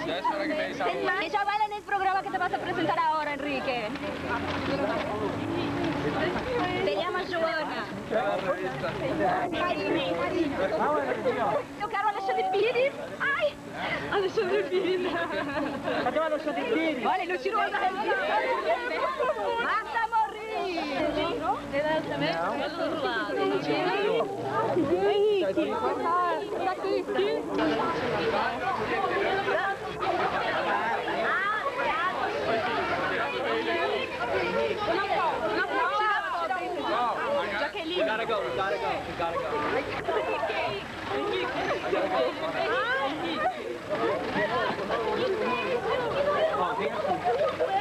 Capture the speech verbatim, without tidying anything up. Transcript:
Ella baila en el programa que te vas a presentar ahora, Enrique. Se llama Joana. Eu quero Alexandre Pires. Ai! Alexandre Pires. Cadê o Alexandre Pires? Olha, ele tirou da revista. Mata morrer. Henrique. Tá aqui. Jaqueline. Gotta go, gotta go, gotta go. Henrique.